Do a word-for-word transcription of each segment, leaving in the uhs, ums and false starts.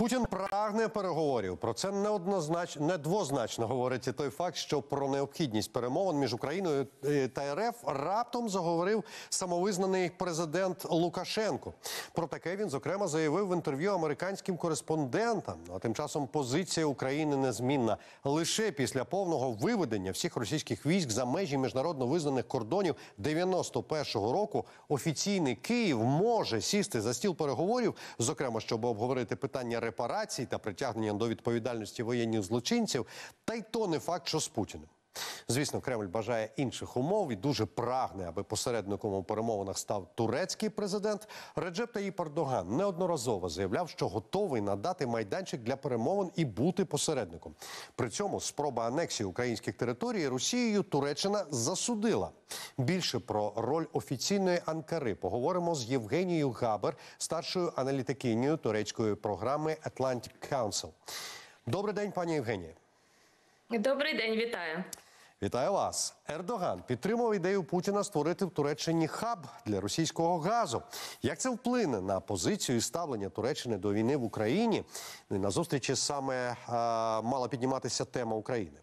Путін прагне переговорів. Про це неоднозначно, недвозначно говорить і той факт, що про необхідність перемовин між Україною та РФ раптом заговорив самовизнаний президент Лукашенко. Про таке він, зокрема, заявив в інтерв'ю американським кореспондентам. А тим часом позиція України незмінна. Лише після повного виведення всіх російських військ за межі міжнародно визнаних кордонів дев'яносто першого року офіційний Київ може сісти за стіл переговорів, зокрема, щоб обговорити питання репарацій та притягнення до відповідальності воєнних злочинців, та й то не факт, що з Путіним. Звісно, Кремль бажає інших умов і дуже прагне, аби посередником у перемовинах став турецький президент. Реджеп Таїп Ердоган неодноразово заявляв, що готовий надати майданчик для перемовин і бути посередником. При цьому спроба анексії українських територій Росією Туреччина засудила. Більше про роль офіційної Анкари поговоримо з Євгенією Габер, старшою аналітикинею турецької програми Atlantic Council. Добрий день, пані Євгенія. Добрий день, вітаю. Вітаю вас. Ердоган підтримав ідею Путіна створити в Туреччині хаб для російського газу. Як це вплине на позицію і ставлення Туреччини до війни в Україні? На зустрічі саме а, мала підніматися тема України.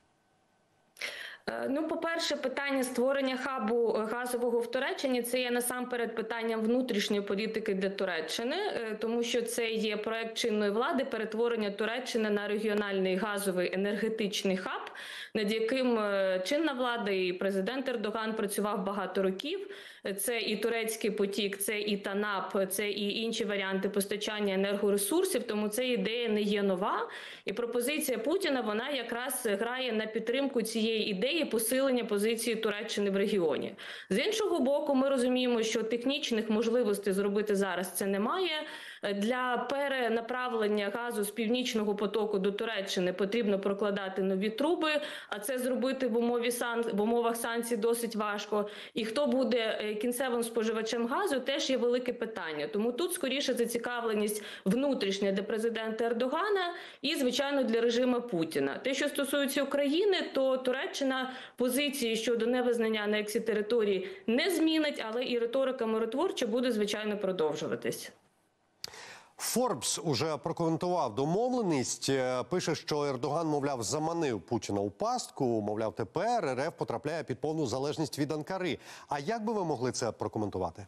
Ну, по-перше, питання створення хабу газового в Туреччині – це є насамперед питанням внутрішньої політики для Туреччини, тому що це є проект чинної влади перетворення Туреччини на регіональний газовий енергетичний хаб, над яким чинна влада і президент Ердоган працював багато років. Це і турецький потік, це і ТАНАП, це і інші варіанти постачання енергоресурсів, тому ця ідея не є нова. І пропозиція Путіна, вона якраз грає на підтримку цієї ідеї посилення позиції Туреччини в регіоні. З іншого боку, ми розуміємо, що технічних можливостей зробити зараз це немає. Для перенаправлення газу з Північного потоку до Туреччини потрібно прокладати нові труби, а це зробити в, умові сан... в умовах санкцій досить важко. І хто буде кінцевим споживачем газу, теж є велике питання. Тому тут, скоріше, зацікавленість внутрішня для президента Ердогана і, звичайно, для режиму Путіна. Те, що стосується України, то Туреччина позиції щодо невизнання анексії території не змінить, але і риторика миротворча буде, звичайно, продовжуватись. Форбс уже прокоментував домовленість, пише, що Ердоган, мовляв, заманив Путіна у пастку, мовляв, тепер РФ потрапляє під повну залежність від Анкари. А як би ви могли це прокоментувати?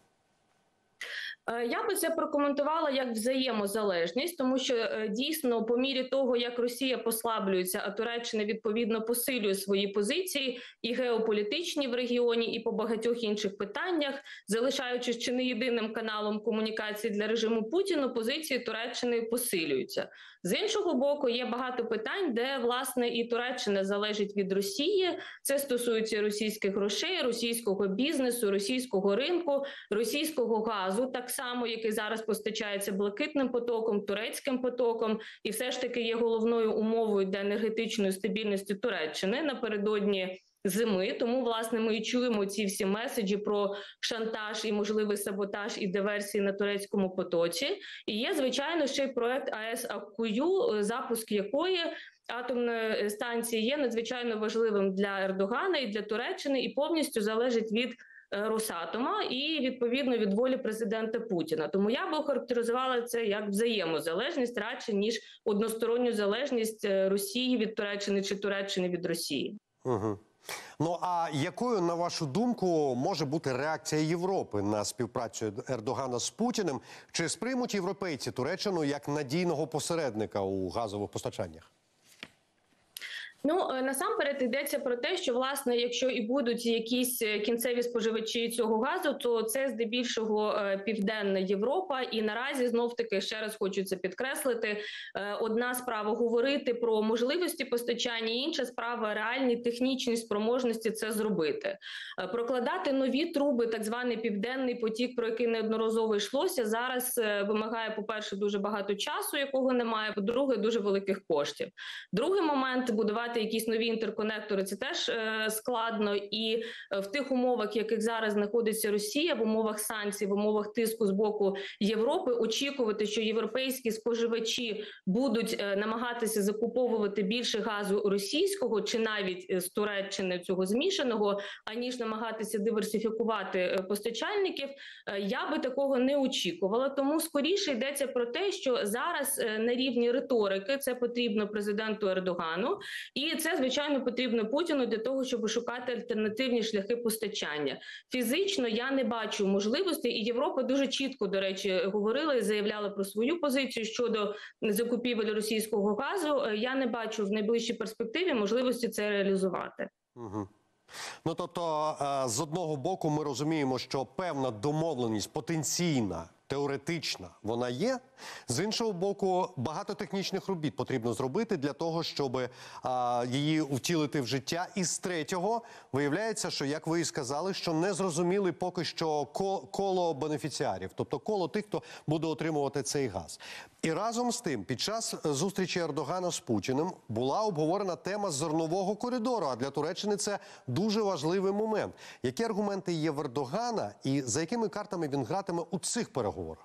Я би це прокоментувала як взаємозалежність, тому що дійсно по мірі того, як Росія послаблюється, а Туреччина відповідно посилює свої позиції і геополітичні в регіоні, і по багатьох інших питаннях, залишаючись чи не єдиним каналом комунікації для режиму Путіна, позиції Туреччини посилюються. З іншого боку, є багато питань, де, власне, і Туреччина залежить від Росії. Це стосується російських грошей, російського бізнесу, російського ринку, російського газу, так само, який зараз постачається Блакитним потоком, Турецьким потоком, і все ж таки є головною умовою для енергетичної стабільності Туреччини напередодні зими. Тому, власне, ми і чуємо ці всі меседжі про шантаж і можливий саботаж і диверсії на турецькому потоці. І є, звичайно, ще й проект АЕС Аккую, запуск якої атомної станції є надзвичайно важливим для Ердогана і для Туреччини, і повністю залежить від Росатома і, відповідно, від волі президента Путіна. Тому я би охарактеризувала це як взаємозалежність, радше, ніж односторонню залежність Росії від Туреччини чи Туреччини від Росії. Угу. Ну, а якою, на вашу думку, може бути реакція Європи на співпрацю Ердогана з Путіним? Чи сприймуть європейці Туреччину як надійного посередника у газових постачаннях? Ну, насамперед йдеться про те, що, власне, якщо і будуть якісь кінцеві споживачі цього газу, то це здебільшого Південна Європа. І наразі, знов-таки, ще раз хочу це підкреслити, одна справа говорити про можливості постачання, інша справа реальні технічні спроможності це зробити. Прокладати нові труби, так званий Південний потік, про який неодноразово йшлося, зараз вимагає, по-перше, дуже багато часу, якого немає, по-друге, дуже великих коштів. Другий момент – будувати будувати якісь нові інтерконектори, це теж е, складно. І в тих умовах, в яких зараз знаходиться Росія, в умовах санкцій, в умовах тиску з боку Європи, очікувати, що європейські споживачі будуть е, намагатися закуповувати більше газу російського чи навіть з Туреччини цього змішаного, аніж намагатися диверсифікувати е, постачальників, е, я би такого не очікувала. Тому скоріше йдеться про те, що зараз е, на рівні риторики це потрібно президенту Ердогану, і це, звичайно, потрібно Путіну для того, щоб шукати альтернативні шляхи постачання. Фізично я не бачу можливості, і Європа дуже чітко, до речі, говорила і заявляла про свою позицію щодо закупівель російського газу. Я не бачу в найближчій перспективі можливості це реалізувати. Угу. Ну, тобто, з одного боку ми розуміємо, що певна домовленість потенційна, теоретична, вона є. З іншого боку, багато технічних робіт потрібно зробити для того, щоб а, її втілити в життя. І з третього, виявляється, що, як ви і сказали, що не зрозуміли поки що коло бенефіціарів, тобто коло тих, хто буде отримувати цей газ. І разом з тим, під час зустрічі Ердогана з Путіним була обговорена тема зернового коридору, а для Туреччини це дуже важливий момент. Які аргументи є в Ердогана і за якими картами він гратиме у цих переговорах?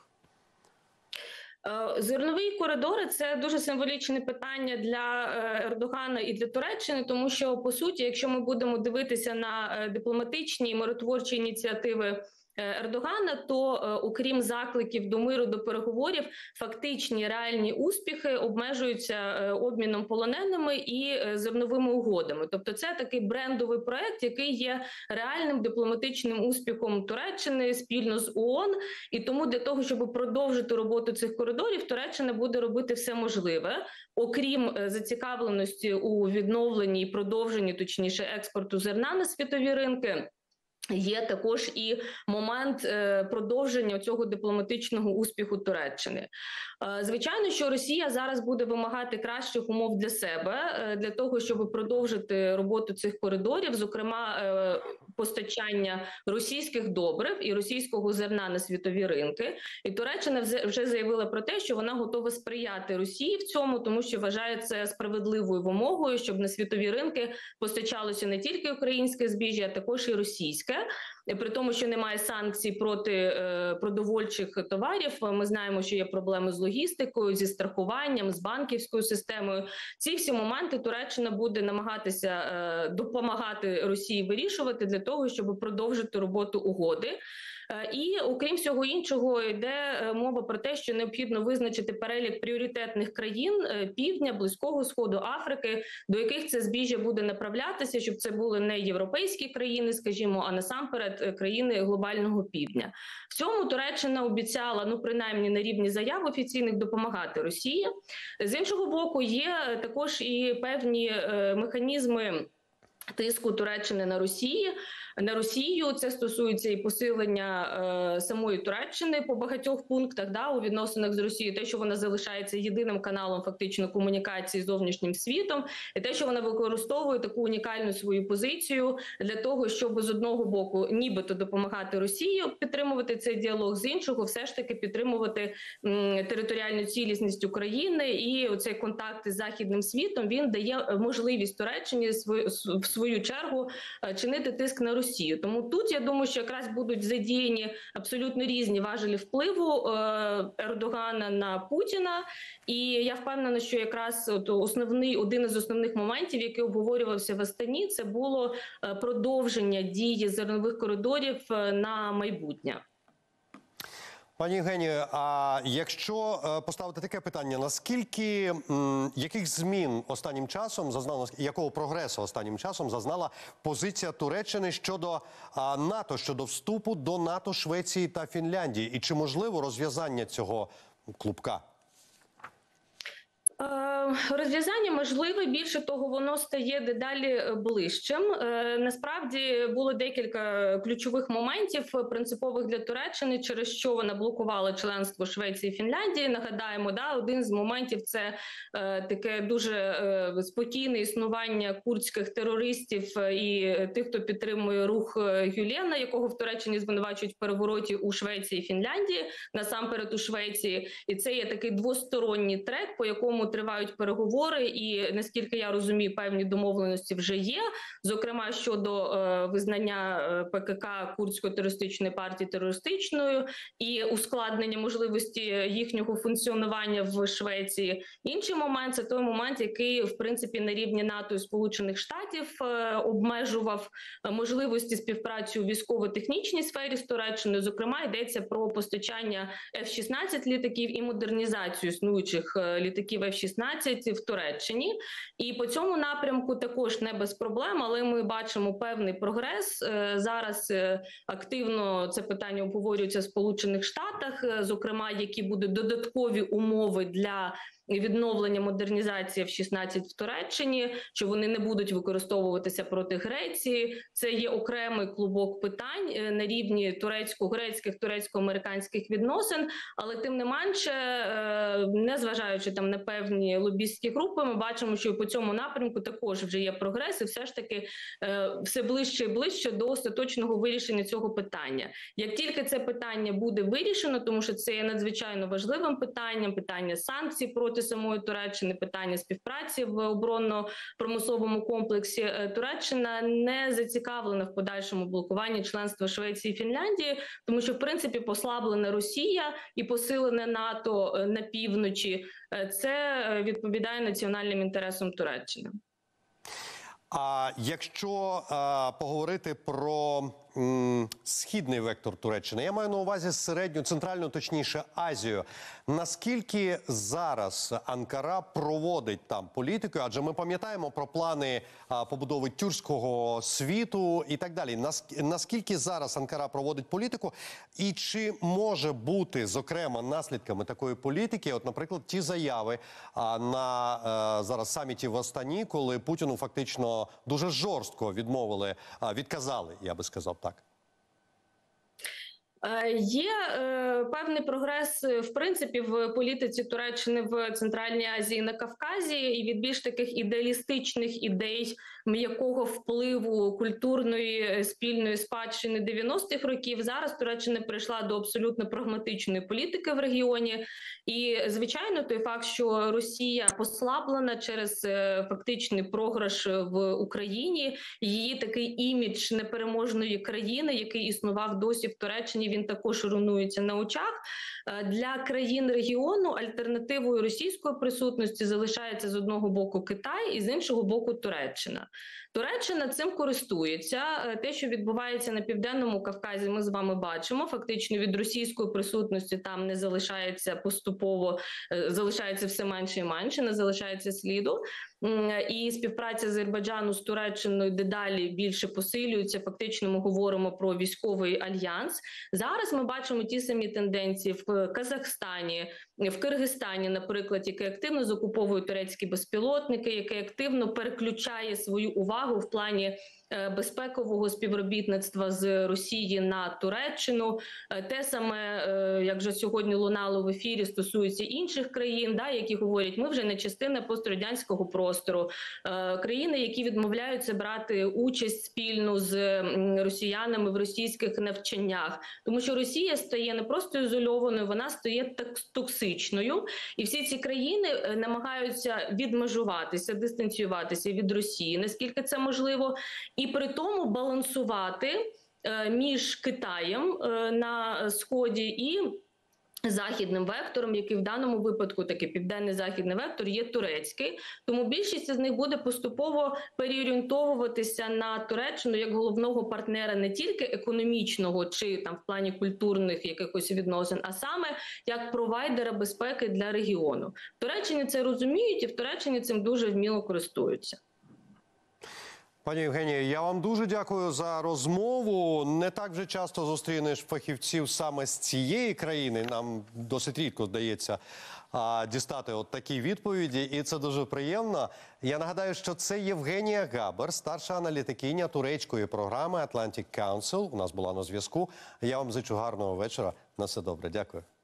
Зерновий коридор – це дуже символічне питання для Ердогана і для Туреччини, тому що, по суті, якщо ми будемо дивитися на дипломатичні і миротворчі ініціативи Ердогана, то окрім закликів до миру, до переговорів, фактичні реальні успіхи обмежуються обміном полоненими і зерновими угодами. Тобто це такий брендовий проект, який є реальним дипломатичним успіхом Туреччини спільно з ООН. І тому для того, щоб продовжити роботу цих коридорів, Туреччина буде робити все можливе, окрім зацікавленості у відновленні і продовженні, точніше, експорту зерна на світові ринки. Є також і момент е, продовження цього дипломатичного успіху Туреччини. Е, звичайно, що Росія зараз буде вимагати кращих умов для себе, е, для того, щоб продовжити роботу цих коридорів, зокрема е, постачання російських добрив і російського зерна на світові ринки. І Туреччина вже заявила про те, що вона готова сприяти Росії в цьому, тому що вважає це справедливою вимогою, щоб на світові ринки постачалося не тільки українське збіжжя, а також і російське. При тому, що немає санкцій проти е, продовольчих товарів, ми знаємо, що є проблеми з логістикою, зі страхуванням, з банківською системою. Ці всі моменти Туреччина буде намагатися е, допомагати Росії вирішувати для того, щоб продовжити роботу угоди. І, окрім всього іншого, йде мова про те, що необхідно визначити перелік пріоритетних країн Півдня, Близького Сходу, Африки, до яких це збіжжя буде направлятися, щоб це були не європейські країни, скажімо, а насамперед країни глобального Півдня. В цьому Туреччина обіцяла, ну принаймні на рівні заяв офіційних, допомагати Росії. З іншого боку, є також і певні е, механізми тиску Туреччини на Росії. На Росію це стосується і посилення е, самої Туреччини по багатьох пунктах, да, у відносинах з Росією, те, що вона залишається єдиним каналом фактично комунікації з зовнішнім світом, і те, що вона використовує таку унікальну свою позицію для того, щоб з одного боку нібито допомагати Росії підтримувати цей діалог, з іншого все ж таки підтримувати м, територіальну цілісність України, і оцей контакт із західним світом, він дає можливість Туреччині свою, в свою чергу чинити тиск на Росію. Росію. Тому тут, я думаю, що якраз будуть задіяні абсолютно різні важелі впливу е, Ердогана на Путіна. І я впевнена, що якраз от основний, один із основних моментів, який обговорювався в Астані, це було продовження дії зернових коридорів на майбутнє. Пані Євгенію, а якщо поставити таке питання, наскільки, м, яких змін останнім часом зазнала, якого прогресу останнім часом зазнала позиція Туреччини щодо а, НАТО, щодо вступу до НАТО Швеції та Фінляндії? І чи можливо розв'язання цього клубка? Розв'язання можливе, більше того, воно стає дедалі ближчим. Насправді було декілька ключових моментів, принципових для Туреччини, через що вона блокувала членство Швеції і Фінляндії. Нагадаємо, да, один з моментів – це таке дуже спокійне існування курдських терористів і тих, хто підтримує рух Гюлена, якого в Туреччині звинувачують в перевороті у Швеції і Фінляндії, насамперед у Швеції. І це є такий двосторонній трек, по якому тривають переговори переговори, і наскільки я розумію, певні домовленості вже є. Зокрема, щодо е, визнання Пе Ке Ка Курдської терористичної партії терористичною і ускладнення можливості їхнього функціонування в Швеції. Інший момент – це той момент, який, в принципі, на рівні НАТО і Сполучених Штатів е, обмежував можливості співпраці у військово-технічній сфері з Туреччиною. Зокрема, йдеться про постачання Еф шістнадцять літаків і модернізацію існуючих літаків Еф шістнадцять в Туреччині. І по цьому напрямку також не без проблем, але ми бачимо певний прогрес. Зараз активно це питання обговорюється в Сполучених Штатах, зокрема, які будуть додаткові умови для відновлення модернізації Еф шістнадцять в Туреччині, що вони не будуть використовуватися проти Греції. Це є окремий клубок питань на рівні турецько-грецьких, турецько-американських відносин, але тим не менше, незважаючи там на певні лобістські групи, ми бачимо, що і по цьому напрямку також вже є прогрес, і все ж таки все ближче і ближче до остаточного вирішення цього питання. Як тільки це питання буде вирішено, тому що це є надзвичайно важливим питанням, питання санкцій проти самої Туреччини, питання співпраці в оборонно-промисловому комплексі, Туреччина не зацікавлена в подальшому блокуванні членства Швеції і Фінляндії, тому що, в принципі, послаблена Росія і посилене НАТО на півночі – це відповідає національним інтересам Туреччини. А якщо а, поговорити про м, східний вектор Туреччини, я маю на увазі середню, центральну, точніше, Азію. Наскільки зараз Анкара проводить там політику? Адже ми пам'ятаємо про плани а, побудови тюркського світу і так далі. Наск, наскільки зараз Анкара проводить політику? І чи може бути, зокрема, наслідками такої політики, от, наприклад, ті заяви а, на а, зараз саміті в Астані, коли Путіну фактично дуже жорстко відмовили, а, відказали, я би сказав так? Є е, певний прогрес, в принципі, в політиці Туреччини в Центральній Азії, на Кавказі, і від більш таких ідеалістичних ідей м'якого впливу культурної спільної спадщини дев'яностих років. Зараз Туреччина прийшла до абсолютно прагматичної політики в регіоні. І, звичайно, той факт, що Росія послаблена через е, фактичний програш в Україні, її такий імідж непереможної країни, який існував досі в Туреччині, він також руйнується на очах. Для країн регіону альтернативою російської присутності залишається з одного боку Китай і з іншого боку Туреччина. Туреччина цим користується. Те, що відбувається на Південному Кавказі, ми з вами бачимо. Фактично від російської присутності там не залишається поступово, залишається все менше і менше, не залишається сліду. І співпраця Азербайджану з Туреччиною дедалі більше посилюється. Фактично ми говоримо про військовий альянс. Зараз ми бачимо ті самі тенденції в Казахстані, в Киргизстані, наприклад, який активно закуповує турецькі безпілотники, який активно переключає свою увагу в плані безпекового співробітництва з Росії на Туреччину. Те саме, як вже сьогодні лунало в ефірі, стосується інших країн, да, які говорять, ми вже не частина пострадянського простору. Країни, які відмовляються брати участь спільно з росіянами в російських навчаннях. Тому що Росія стає не просто ізольованою, вона стає токсичною. І всі ці країни намагаються відмежуватися, дистанціюватися від Росії, наскільки це можливо. І при тому балансувати е, між Китаєм е, на Сході і західним вектором, який в даному випадку, такий південний західний вектор, є турецький. Тому більшість з них буде поступово переорієнтовуватися на Туреччину як головного партнера не тільки економічного чи там в плані культурних якихось відносин, а саме як провайдера безпеки для регіону. В Туреччині це розуміють і в Туреччині цим дуже вміло користуються. Пані Євгенія, я вам дуже дякую за розмову. Не так вже часто зустрінеш фахівців саме з цієї країни. Нам досить рідко вдається а, дістати от такі відповіді, і це дуже приємно. Я нагадаю, що це Євгенія Габер, старша аналітикиня турецької програми Atlantic Council. У нас була на зв'язку. Я вам зичу гарного вечора. На все добре. Дякую.